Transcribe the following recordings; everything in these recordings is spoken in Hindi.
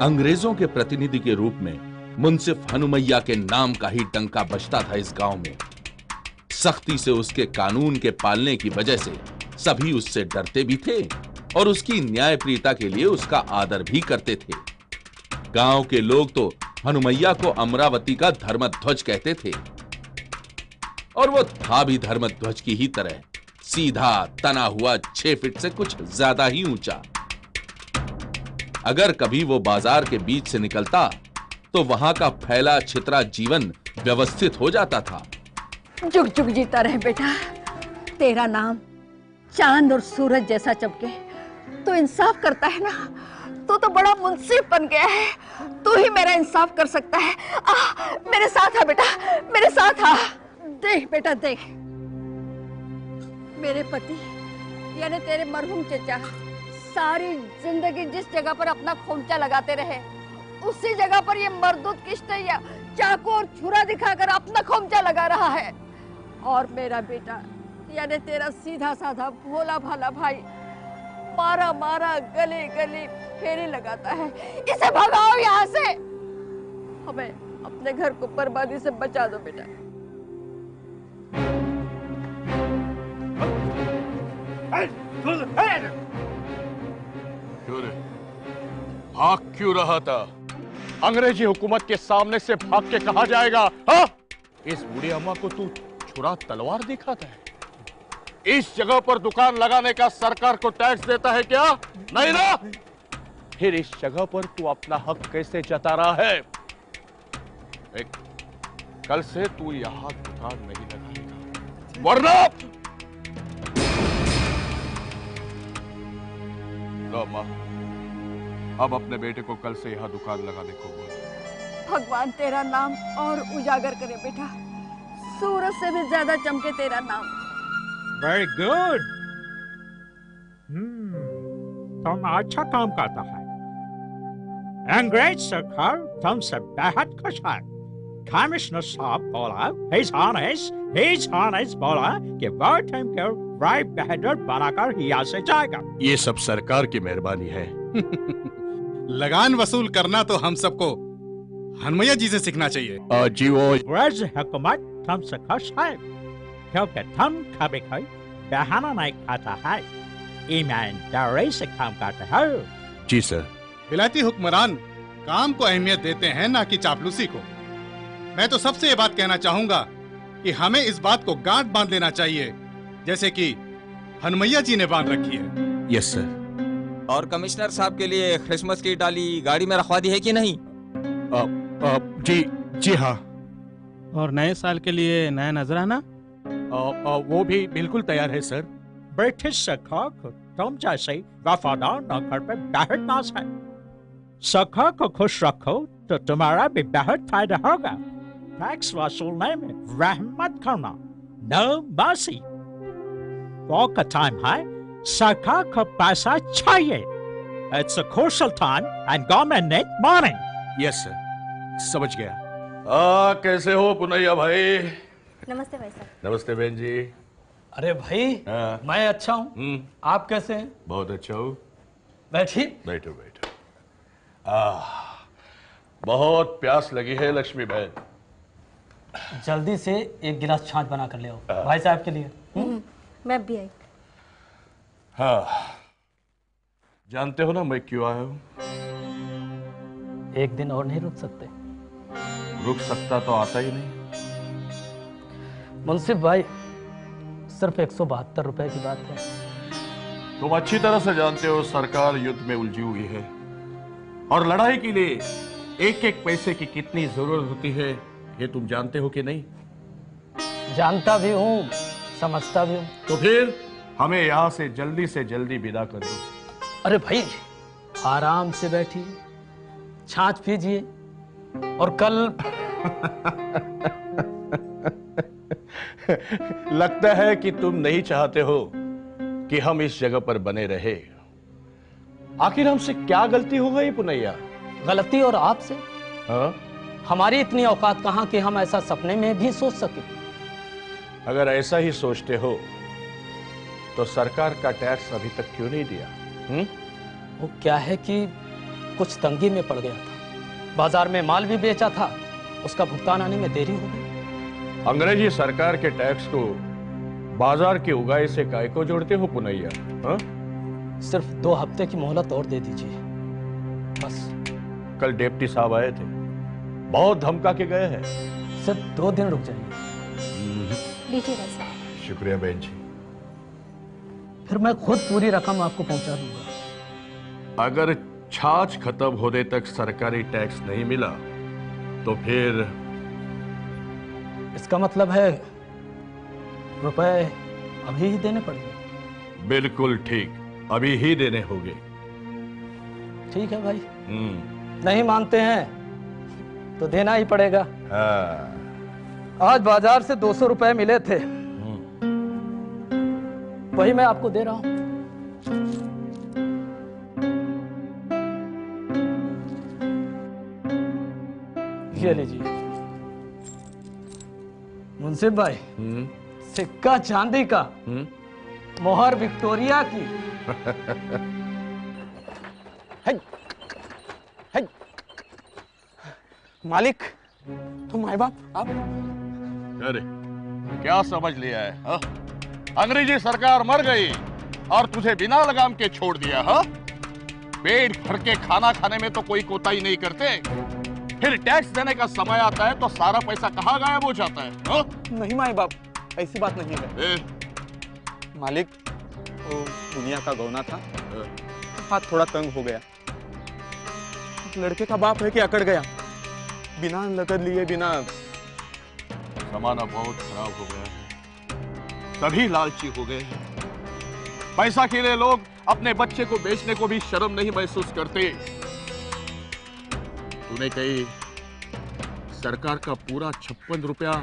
अंग्रेजों के प्रतिनिधि के रूप में मुंसिफ हनुमैया के नाम का ही डंका बजता था इस गांव में। सख्ती से उसके कानून के पालने की वजह से सभी उससे डरते भी थे और उसकी न्यायप्रियता के लिए उसका आदर भी करते थे। गांव के लोग तो हनुमैया को अमरावती का धर्मध्वज कहते थे और वो था भी धर्मध्वज की ही तरह, सीधा तना हुआ 6 फीट से कुछ ज्यादा ही ऊंचा। अगर कभी वो बाजार के बीच से निकलता तो वहां का फैला छितरा जीवन व्यवस्थित हो जाता था। जुग जुग जीता रहे बेटा, तेरा नाम चांद और सूरज जैसा चमके। तू इंसाफ करता है ना, तू तो बड़ा मुंसिफ बन गया है, तू ही मेरा इंसाफ कर सकता है। मेरे साथ आ बेटा, मेरे साथ आ। देख बेटा देख, मेरे पति यानी तेरे मरहूम चचा सारी जिंदगी जिस जगह पर अपना खोमचा लगाते रहे, उसी जगह पर ये मरदूत किश्ते या चाकू और छुरा दिखाकर अपना खोमचा लगा रहा है। और मेरा बेटा यानी तेरा सीधा साधा भोला भाला भाई मारा मारा गले गले फेरे लगाता है। इसे भगाओ यहाँ से, हमें अपने घर को बर्बादी से बचा दो बेटा। क्यों रे? भाग क्यों रहा था? अंग्रेजी हुकूमत के सामने से भाग के कहा जाएगा? हाँ? इस बूढ़ी अम्मा को तू छुरा तलवार दिखाता है? इस जगह पर दुकान लगाने का सरकार को टैक्स देता है क्या? नहीं ना? फिर इस जगह पर तू अपना हक कैसे जता रहा है? कल से तू यहां दुकान नहीं लगाएगा, वरना अम्मा, अब अपने बेटे को कल से यहाँ दुकान लगाने को बोल। भगवान तेरा नाम और उजागर करे बेटा, सूरज से भी ज्यादा चमके तेरा नाम। Very good. तुम अच्छा काम करता है। अंग्रेज सरकार तुमसे बेहद खुश है। कमिश्नर साहब बोला, His Honest बोला कि वो तुमको राय बहादुर बनाकर यहाँ से जाएगा। ये सब सरकार की मेहरबानी है। लगान वसूल करना तो हम सबको हनुमैया जी से सीखना चाहिए। जी वो अंग्रेज हुकूमत तुमसे खुश है क्योंकि तुम कभी कोई बहाना नहीं खाता है, ईमानदारी से काम करते हो। जी सर। विलायती हुक्मरान काम को अहमियत देते हैं, ना कि चापलूसी को। मैं तो सबसे ये बात कहना चाहूंगा कि हमें इस बात को गांठ बांध लेना चाहिए जैसे कि हनुमैया जी ने बांध रखी है। Yes sir. और कमिश्नर साहब के लिए क्रिसमस की डाली गाड़ी में रखवा दी है कि नहीं? जी हाँ। और नए साल के लिए नया नजराना? वो भी बिल्कुल तैयार है सर। ब्रिटिश सरकार को तुम जैसे वफादार नौकर पे बहुत नाज है। सरकार को खुश रखो तो तुम्हारा भी बहुत फायदा होगा। टैक्स वसूलने में रहमत करना, नो मर्सी। वॉर का टाइम है, सरकार को पैसा चाहिए। It's a crucial time and government need money. Yes sir, समझ गया। कैसे हो पुनैया भाई? नमस्ते भाई साहब। नमस्ते बहन जी। अरे भाई, मैं अच्छा हूँ, आप कैसे हैं? बहुत अच्छा हूँ। बैठिए। बैठो बैठो। बहुत प्यास लगी है लक्ष्मी बहन। जल्दी से एक गिलास छाछ बना कर ले आओ भाई साहब के लिए। मैं भी आई। हाँ, जानते हो ना मैं क्यों आया हूँ? एक दिन और नहीं रुक सकते? रुक सकता तो आता ही नहीं। मुंसिफ भाई, सिर्फ 172 रुपए की बात है। तुम अच्छी तरह से जानते हो सरकार युद्ध में उलझी हुई है और लड़ाई के लिए एक एक पैसे की कितनी जरूरत होती है, ये तुम जानते हो कि नहीं? जानता भी हूँ, समझता भी हूँ। तो फिर हमें यहाँ से जल्दी विदा कर दो। अरे भाई, आराम से बैठिए, छाछ पीजिए और कल लगता है कि तुम नहीं चाहते हो कि हम इस जगह पर बने रहे। आखिर हमसे क्या गलती हो गई पुनैया? गलती और आपसे? हाँ? हमारी इतनी औकात कहाँ कि हम ऐसा सपने में भी सोच सके। अगर ऐसा ही सोचते हो तो सरकार का टैक्स अभी तक क्यों नहीं दिया? वो क्या है कि कुछ तंगी में पड़ गया था। बाजार में माल भी बेचा था, उसका भुगतान आने में देरी हो गई। अंग्रेजी सरकार के टैक्स को बाजार के उगाए से काय को जोड़ते हो पुनैया? हाँ? सिर्फ 2 हफ्ते की मोहलत और दे दीजिए बस। कल डेप्टी साहब आए थे, बहुत धमका के गए हैं। सिर्फ 2 दिन रुक जाइए। लीजिए भाई साहब। शुक्रिया बहन जी। फिर मैं खुद पूरी रकम आपको पहुंचा दूंगा। अगर छाछ खत्म होने तक सरकारी टैक्स नहीं मिला तो फिर? इसका मतलब है रुपए अभी ही देने पड़ेंगे। बिल्कुल ठीक, अभी ही देने होंगे। ठीक है भाई। नहीं मानते हैं तो देना ही पड़ेगा। हाँ। आज बाजार से 200 रुपए मिले थे, वही मैं आपको दे रहा हूं। ये लीजिए मुंसिफ भाई, सिक्का चांदी का, मोहर विक्टोरिया की। मालिक, तुम माए बाप आप? अरे क्या समझ लिया है हा? अंग्रेजी सरकार मर गई और तुझे बिना लगाम के छोड़ दिया। हा? पेट भर के खाना खाने में तो कोई कोताही नहीं करते, फिर टैक्स देने का समय आता है तो सारा पैसा कहाँ गायब हो जाता है। हा? नहीं माए बाप, ऐसी बात नहीं है। मालिक, वो दुनिया का गौना था, हाथ थोड़ा तंग हो गया। लड़के का बाप है कि अकड़ गया, बिना नकद लिए बिना। जमाना बहुत खराब हो गया है, सभी लालची हो गए हैं। पैसा के लिए लोग अपने बच्चे को बेचने को भी शर्म नहीं महसूस करते। तूने कही सरकार का पूरा 56 रुपया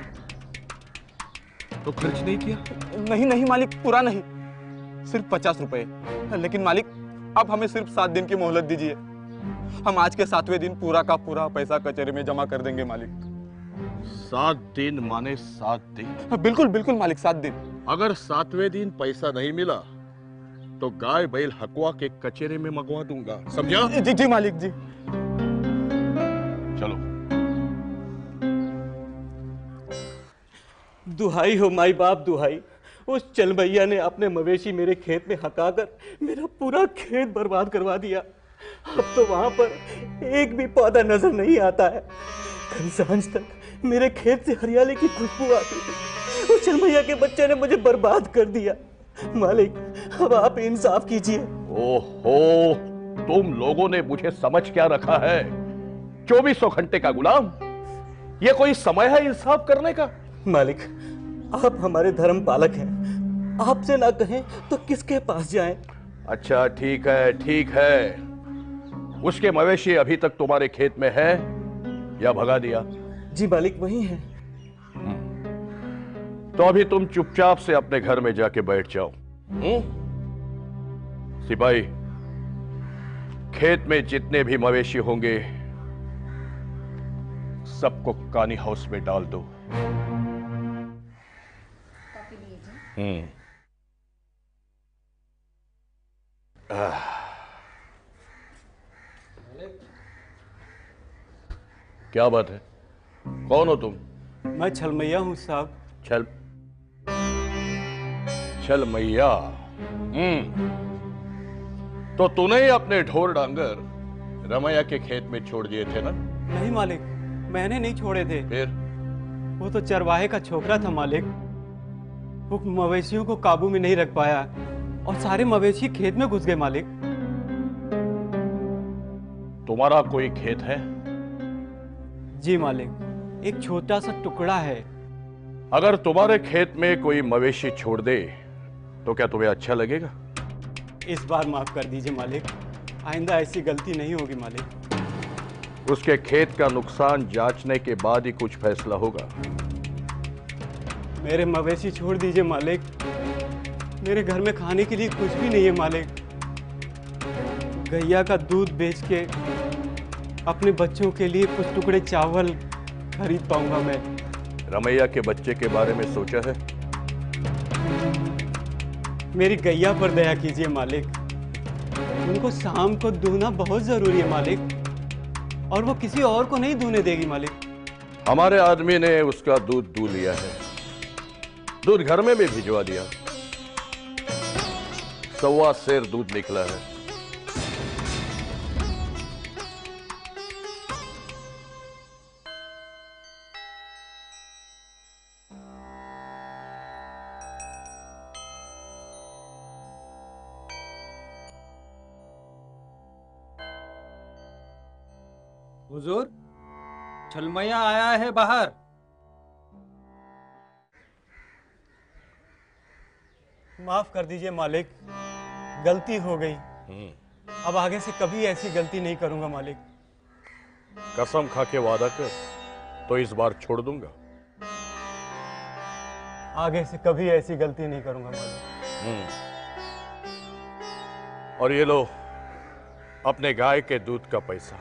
तो खर्च नहीं किया? नहीं नहीं मालिक, पूरा नहीं, सिर्फ 50 रुपए। लेकिन मालिक, अब हमें सिर्फ 7 दिन की मोहलत दीजिए। हम आज के 7वें दिन पूरा का पूरा पैसा कचहरी में जमा कर देंगे मालिक। 7 दिन माने 7 दिन? बिल्कुल बिल्कुल मालिक, 7 दिन। अगर 7वें दिन पैसा नहीं मिला तो गाय बैल हकवा के कचहरे में मंगवा दूंगा, समझा? जी जी मालिक जी। चलो। दुहाई हो माई बाप, दुहाई। उस चलमैया ने अपने मवेशी मेरे खेत में हकाकर मेरा पूरा खेत बर्बाद करवा दिया। अब तो वहां पर एक भी पौधा नजर नहीं आता है। कल सांझ तक मेरे खेत से हरियाली की खुशबू आती थी। उस चलमैया के बच्चे ने मुझे बर्बाद कर दिया। मालिक, अब आप इंसाफ कीजिए। ओहो, तुम लोगों ने मुझे समझ क्या रखा है? 2400 घंटे का गुलाम? ये कोई समय है इंसाफ करने का? मालिक, आप हमारे धर्म पालक हैं, आपसे ना कहें तो किसके पास जाएं? अच्छा ठीक है, ठीक है। उसके मवेशी अभी तक तुम्हारे खेत में है या भगा दिया? जी मालिक, वही है। तो अभी तुम चुपचाप से अपने घर में जाके बैठ जाओ। सिपाही, खेत में जितने भी मवेशी होंगे सबको कानी हाउस में डाल दो। क्या बात है? कौन हो तुम? मैं छलमैया हूँ साहब। छलमैया? तो तूने ही अपने ढोर डांगर रमैया के खेत में छोड़ दिए थे ना? नहीं मालिक, मैंने नहीं छोड़े थे। फिर? वो तो चरवाहे का छोकरा था मालिक। वो मवेशियों को काबू में नहीं रख पाया और सारे मवेशी खेत में घुस गए मालिक। तुम्हारा कोई खेत है? जी मालिक, एक छोटा सा टुकड़ा है। अगर तुम्हारे खेत में कोई मवेशी छोड़ दे तो क्या तुम्हें अच्छा लगेगा? इस बार माफ कर दीजिए मालिक, आइंदा ऐसी गलती नहीं होगी मालिक। उसके खेत का नुकसान जांचने के बाद ही कुछ फैसला होगा। मेरे मवेशी छोड़ दीजिए मालिक, मेरे घर में खाने के लिए कुछ भी नहीं है मालिक। गैया का दूध बेच के अपने बच्चों के लिए कुछ टुकड़े चावल खरीद पाऊंगा मैं। रमैया के बच्चे के बारे में सोचा है? मेरी गैया पर दया कीजिए मालिक। उनको शाम को दूना बहुत जरूरी है मालिक, और वो किसी और को नहीं दूने देगी मालिक। हमारे आदमी ने उसका दूध दू लिया है, दूध घर में भी भिजवा दिया। 1.25 सेर दूध निकला है। हुजूर, छलमैया आया है बाहर। माफ कर दीजिए मालिक, गलती हो गई। अब आगे से कभी ऐसी गलती नहीं करूंगा मालिक। कसम खा के वादा कर, तो इस बार छोड़ दूंगा। आगे से कभी ऐसी गलती नहीं करूंगा मालिक। और ये लो अपने गाय के दूध का पैसा।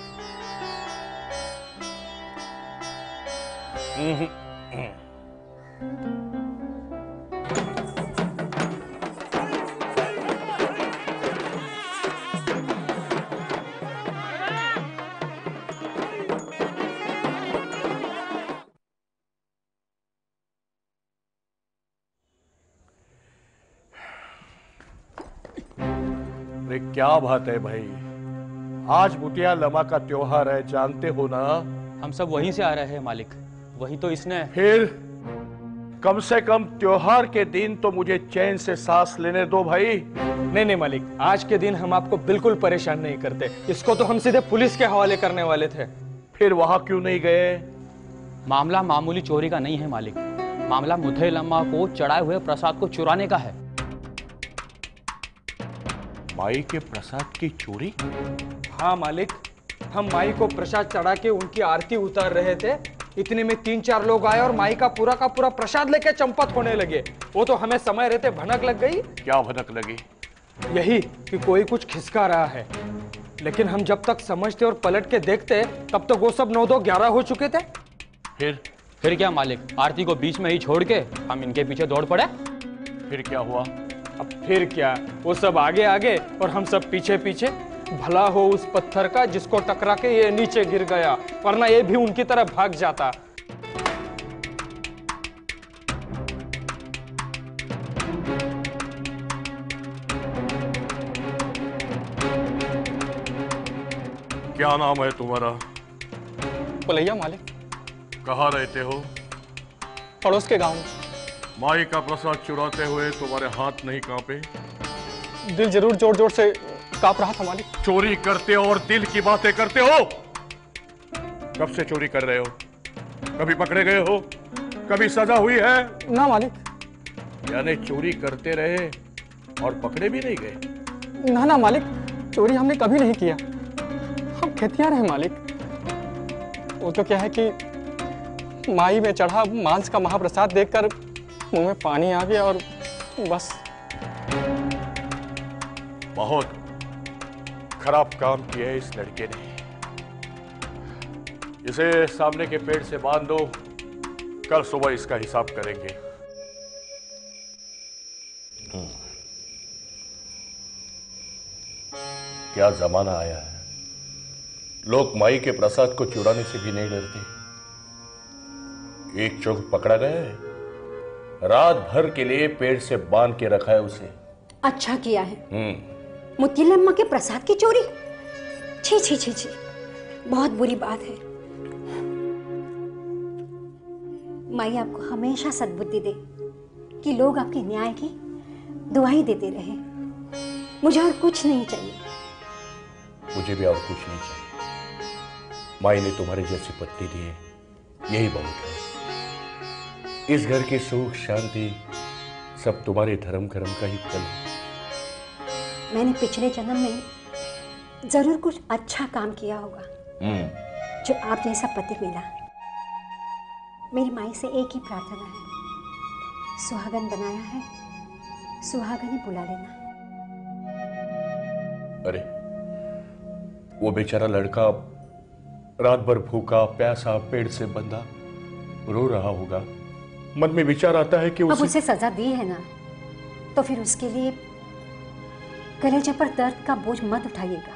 अरे क्या बात है भाई, आज बुटिया लमा का त्योहार है, जानते हो ना? हम सब वहीं से आ रहे हैं मालिक, वही तो इसने। फिर कम से कम त्योहार के दिन तो मुझे चैन से सांस लेने दो भाई। नहीं नहीं मालिक, आज के दिन हम आपको बिल्कुल परेशान नहीं करते। इसको तो हम सीधे पुलिस के हवाले करने वाले थे। फिर वहां क्यों नहीं गए? मामला मामूली चोरी का नहीं है मालिक, मामला मुथैलम्मा को चढ़ाए हुए प्रसाद को चुराने का है। माई के प्रसाद की चोरी? हाँ मालिक, हम माई को प्रसाद चढ़ा के उनकी आरती उतार रहे थे, इतने में 3-4 लोग आए और माई का पूरा प्रसाद लेके चंपत होने लगे। वो तो हमें समय रहते भनक लग गई। क्या भनक लगी? यही कि कोई कुछ खिसका रहा है, लेकिन हम जब तक समझते और पलट के देखते तब तक वो सब 9-2-11 हो चुके थे। फिर क्या मालिक, आरती को बीच में ही छोड़ के हम इनके पीछे दौड़ पड़े। फिर क्या हुआ? अब फिर क्या, वो सब आगे आगे और हम सब पीछे पीछे। भला हो उस पत्थर का जिसको टकरा के ये नीचे गिर गया, वरना ये भी उनकी तरह भाग जाता। क्या नाम है तुम्हारा? पुलैया मालिक। कहाँ रहते हो? पड़ोस के गांव में। माई का प्रसाद चुराते हुए तुम्हारे हाथ नहीं कांपे? दिल जरूर जोर जोर से कांप रहा था मालिक। चोरी करते हो और दिल की बातें करते हो? कब से चोरी कर रहे हो? कभी पकड़े गए हो? कभी सजा हुई है? ना मालिक। यानी चोरी करते रहे और पकड़े भी नहीं गए? ना ना मालिक, चोरी हमने कभी नहीं किया। हम खेतियार हैं मालिक। वो तो क्या है कि माई में चढ़ा मांस का महाप्रसाद देखकर मुंह में पानी आ गया और बस। बहुत खराब काम किया है इस लड़के ने। इसे सामने के पेड़ से बांध दो, कल सुबह इसका हिसाब करेंगे। क्या जमाना आया है, लोग माई के प्रसाद को चुराने से भी नहीं डरते। एक चोर पकड़ा गया है, रात भर के लिए पेड़ से बांध के रखा है उसे। अच्छा किया है। मुथिलम्मा के प्रसाद की चोरी? छी छी छी छी, बहुत बुरी बात है। माई आपको हमेशा सद्बुद्धि दे कि लोग आपके न्याय की दुआई देते रहे। मुझे और कुछ नहीं चाहिए। मुझे भी और कुछ नहीं चाहिए। माई ने तुम्हारे जैसे पत्नी दिए, यही बहुत है। इस घर की सुख शांति सब तुम्हारे धर्म कर्म का ही फल है। मैंने पिछले जन्म में जरूर कुछ अच्छा काम किया होगा जो आप जैसा पति मिला। मेरी माई से एक ही प्रार्थना है, सुहागन बनाया है, सुहागन ही बुला लेना। अरे वो बेचारा लड़का रात भर भूखा प्यासा पेड़ से बंधा रो रहा होगा। मन में विचार आता है कि अब उसे सजा दी है ना, तो फिर उसके लिए कलेजे पर दर्द का बोझ मत उठाइएगा।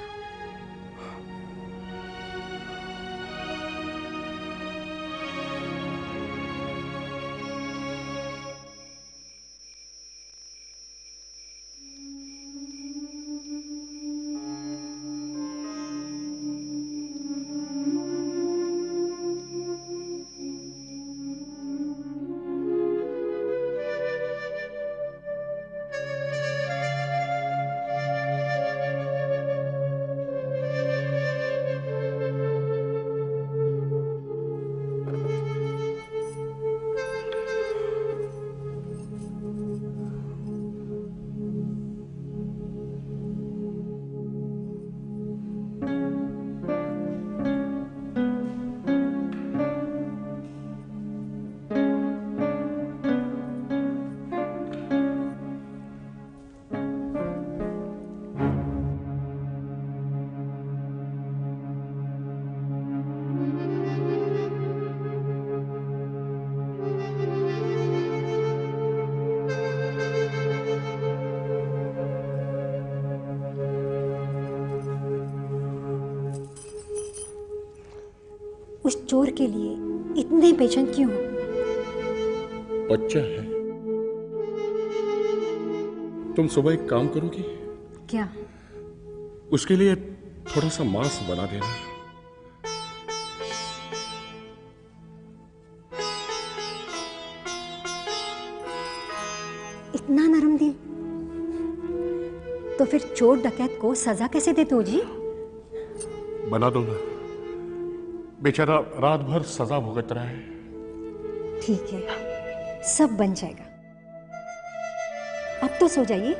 उस चोर के लिए इतने बेचैन क्यों? बच्चा है। तुम सुबह एक काम करोगी? क्या? उसके लिए थोड़ा सा मांस बना देना। इतना नरम दिल? तो फिर चोर डकैत को सजा कैसे देते हो जी? बना दो ना, बेचारा रात भर सजा भुगत रहा है। ठीक है, सब बन जाएगा। अब तो सो जाइए।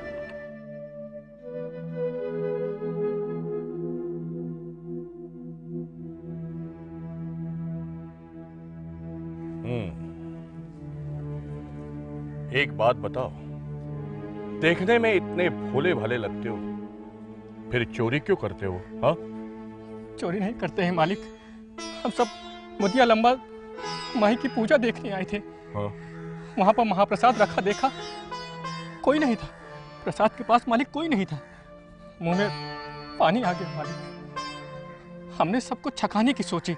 एक बात बताओ, देखने में इतने भोले भाले लगते हो, फिर चोरी क्यों करते हो? हाँ, चोरी नहीं करते हैं मालिक, हम सब मोतिया लंबा माही की पूजा देखने आए थे। हाँ। वहां पर महाप्रसाद रखा देखा, कोई नहीं था। प्रसाद के पास मालिक कोई नहीं था। मुंह में पानी आ गया मालिक। हमने सबको छकाने की सोची,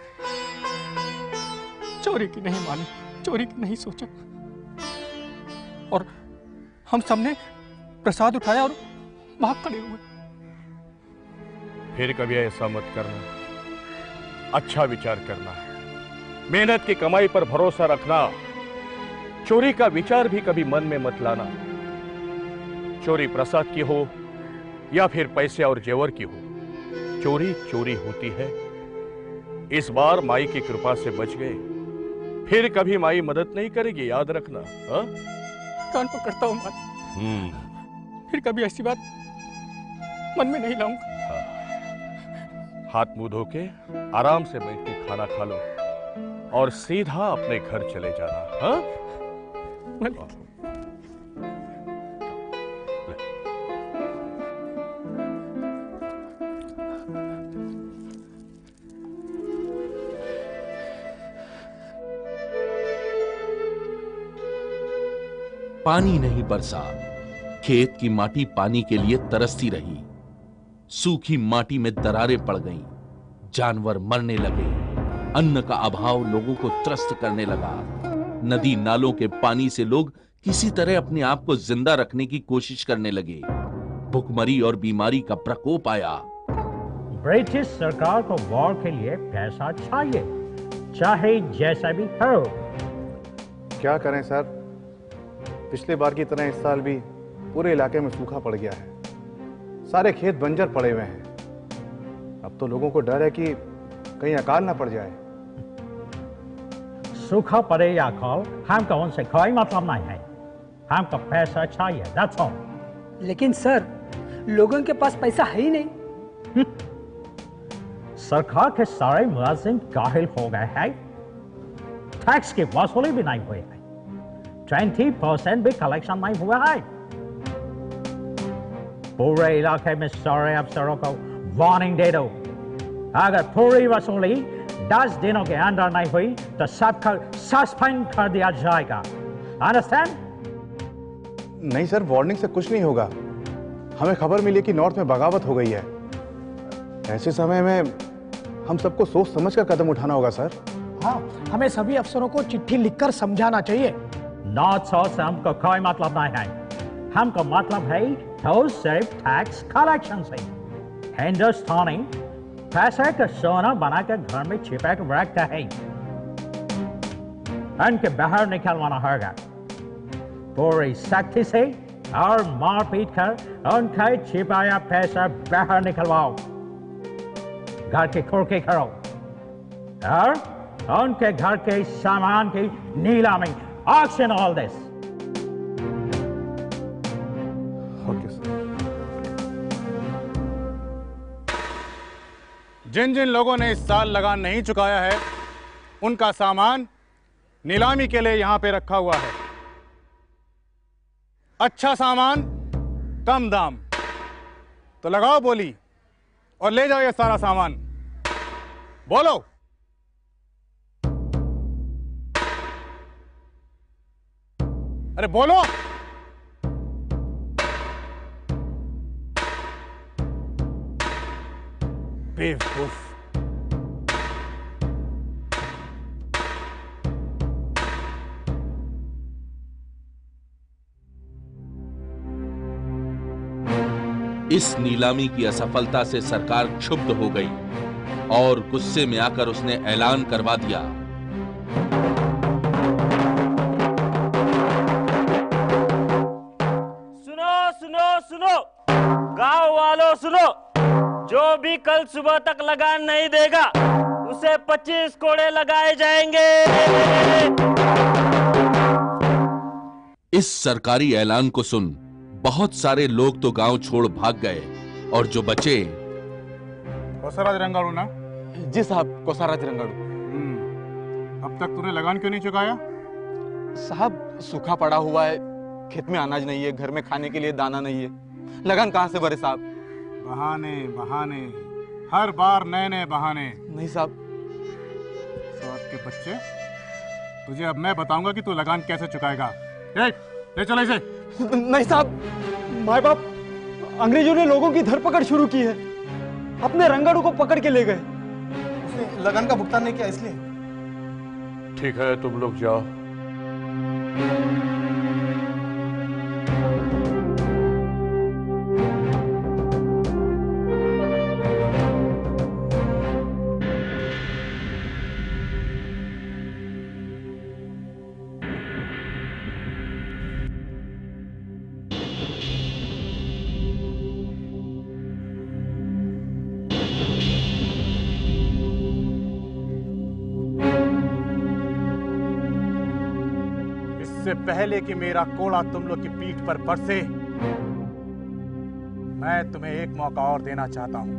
चोरी की नहीं मालिक, चोरी की नहीं सोचा। और हम सबने प्रसाद उठाया और भाग खड़े हुए। फिर कभी ऐसा मत करना, अच्छा विचार करना, मेहनत की कमाई पर भरोसा रखना। चोरी का विचार भी कभी मन में मत लाना। चोरी प्रसाद की हो या फिर पैसे और जेवर की हो, चोरी चोरी होती है। इस बार माई की कृपा से बच गए, फिर कभी माई मदद नहीं करेगी, याद रखना। हाँ? कान पकड़ता हूं मालिक, फिर कभी ऐसी बात मन में नहीं लाऊंगा। हाथ मुंह धो के आराम से बैठ के खाना खा लो और सीधा अपने घर चले जाना। हाँ? पानी नहीं बरसा, खेत की माटी पानी के लिए तरसती रही। सूखी माटी में दरारें पड़ गईं, जानवर मरने लगे, अन्न का अभाव लोगों को त्रस्त करने लगा। नदी नालों के पानी से लोग किसी तरह अपने आप को जिंदा रखने की कोशिश करने लगे। भुखमरी और बीमारी का प्रकोप आया। ब्रिटिश सरकार को वॉर के लिए पैसा चाहिए, चाहे जैसा भी हो। क्या करें सर, पिछले बार की तरह इस साल भी पूरे इलाके में सूखा पड़ गया है। सारे खेत बंजर पड़े हुए हैं। अब तो लोगों को डर है कि कहीं अकाल ना पड़ जाए। सूखा पड़े या अकाल, हमको उनसे कोई मतलब नहीं है। हमको पैसा चाहिए, that's all। लेकिन सर, लोगों के पास पैसा है ही नहीं। सरकार के सारे मुलाजिम काहिल हो गए हैं, टैक्स की वसूली भी नहीं हुई है, 20% भी कलेक्शन नहीं हुआ है। पूरे इलाके में सारे अफसरों को वार्निंग दे दो, अगर पूरी वसूली 10 दिनों के अंदर नहीं हुई तो सबका सस्पेंड कर दिया जाएगा। अंडरस्टैंड? नहीं सर, वार्निंग से कुछ नहीं होगा। हमें खबर मिली कि नॉर्थ में बगावत हो गई है। ऐसे समय में हम सबको सोच समझकर कदम उठाना होगा सर। हाँ, हमें सभी अफसरों को चिट्ठी लिखकर समझाना चाहिए। नॉर्थ साउथ से हमको कोई मतलब नहीं है। हमको मतलब है तो सिर्फ टैक्स कलेक्शन से। हिंदुस्तानी पैसे का सोना बनाकर घर में छिपा कर रखता है। उनके बाहर निकलवाना होगा पूरी सख्ती से और मार पीट कर उनका छिपाया पैसा बाहर निकलवाओ। घर के खुर्के करो और उनके घर के सामान की नीलामी, auction, all this. Okay sir. जिन जिन लोगों ने इस साल लगान नहीं चुकाया है उनका सामान नीलामी के लिए यहां पे रखा हुआ है। अच्छा सामान, कम दाम। तो लगाओ बोली और ले जाओ ये सारा सामान। बोलो। अरे बोलो। बेवकूफ। इस नीलामी की असफलता से सरकार क्षुब्ध हो गई और गुस्से में आकर उसने ऐलान करवा दिया, सुनो सुनो सुनो गांव वालों सुनो, जो भी कल सुबह तक लगान नहीं देगा उसे 25 कोड़े लगाए जाएंगे। इस सरकारी ऐलान को सुन बहुत सारे लोग तो गांव छोड़ भाग गए और जो बचे। कोसाराज रंगाड़ू ना? जी साहब, कोसाराज रंगाड़ू। अब तक तूने लगान क्यों नहीं चुकाया? साहब सूखा पड़ा हुआ है, खेत में अनाज नहीं है, घर में खाने के लिए दाना नहीं है, लगान कहां से भरे साहब? बहाने बहाने, हर बार नए नए बहाने। नहीं साहब। साथ के बच्चे, तुझे अब मैं बताऊंगा कि तू लगान कैसे चुकाएगा। ले चलो इसे। नहीं साहब, माए बाप अंग्रेजों ने लोगों की धरपकड़ शुरू की है, अपने रंगाड़ू को पकड़ के ले गए। उसने लगान का भुगतान नहीं किया इसलिए। ठीक है, तुम लोग जाओ। इससे पहले कि मेरा कोड़ा तुम लोग की पीठ पर बरसे, मैं तुम्हें एक मौका और देना चाहता हूं।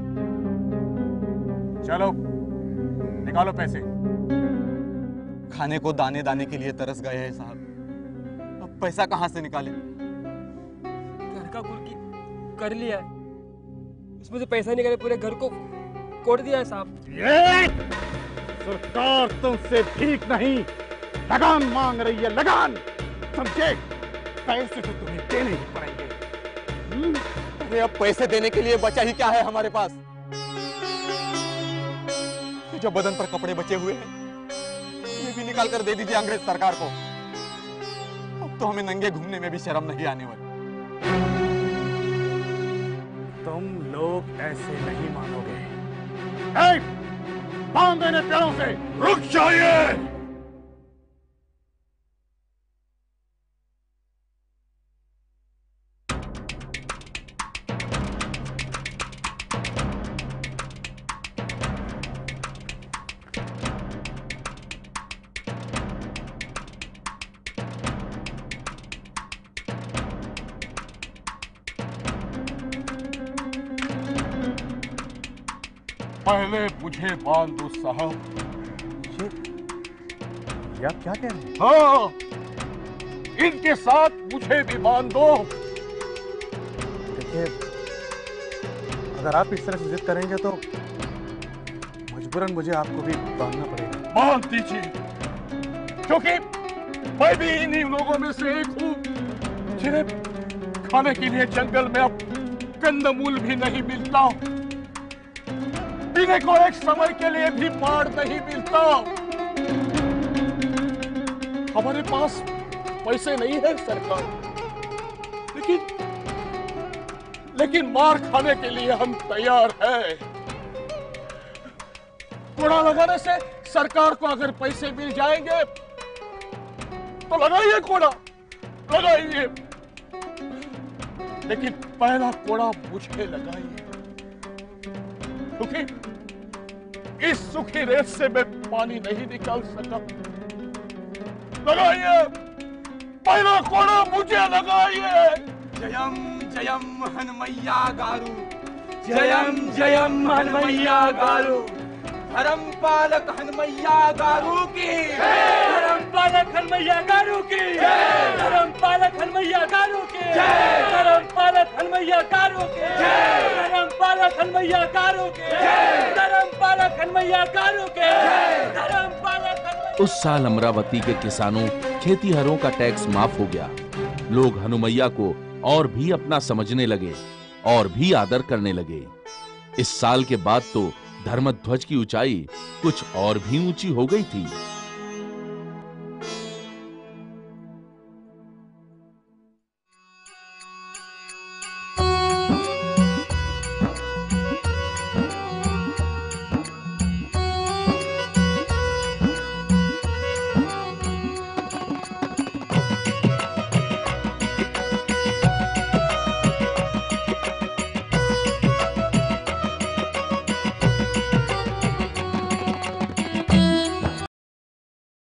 चलो निकालो पैसे। खाने को दाने दाने के लिए तरस गए हैं साहब, अब पैसा कहां से निकाले? घर का कुर्की कर लिया है, उसमें से पैसा निकाले पूरे घर को कोड़ दिया है साहब। ये सरकार तुमसे भीख नहीं, लगान मांग रही है, लगान, समझे? पैसे तो तुम्हें देने ही पड़ेंगे। अब पैसे देने के लिए बचा ही क्या है हमारे पास? जो बदन पर कपड़े बचे हुए हैं ये भी निकाल कर दे दीजिए अंग्रेज सरकार को। अब तो हमें नंगे घूमने में भी शर्म नहीं आने वाली। तुम लोग ऐसे नहीं मानोगे। बांध देने पैरों से। रुक जाइए। पहले मुझे बांध दो साहब। ये आप क्या कह रहे हैं? हाँ, इनके साथ मुझे भी बांध दो। देखिए, अगर आप इस तरह से जिद करेंगे तो मजबूरन मुझे आपको भी बांधना पड़ेगा। बांध दीजिए, क्योंकि मैं भी इन्हीं लोगों में से एक हूँ जिन्हें खाने के लिए जंगल में अब कंदमूल भी नहीं मिलता, पीने को एक समय के लिए भी मार नहीं मिलता। हमारे पास पैसे नहीं है सरकार, लेकिन मार खाने के लिए हम तैयार हैं। कूड़ा लगाने से सरकार को अगर पैसे मिल जाएंगे तो लगाइए कूड़ा, लगाइए, लेकिन पहला कूड़ा मुझे लगाइए, क्योंकि इस सूखी रेत से मैं पानी नहीं निकाल सका। लगाइए, पहला कूड़ा मुझे लगाइए। जयम जयम हनुमैया गारू, जयम जयम हनुमैया गारू, धर्म पालक हनुमैया गारू की, धर्म पालक हनुमैया गारू की, धर्म पालक हनुमैया गारू की, धर्म पालक हनुमैया गारू की, धर्म पालक हनुमैया गारू की, धर्म पालक हनुमैया गारू की, धर्म पालक। उस साल अमरावती के किसानों खेतीहरों का टैक्स माफ हो गया। लोग हनुमैया को और भी अपना समझने लगे और भी आदर करने लगे। इस साल के बाद तो धर्मध्वज की ऊंचाई कुछ और भी ऊंची हो गई थी।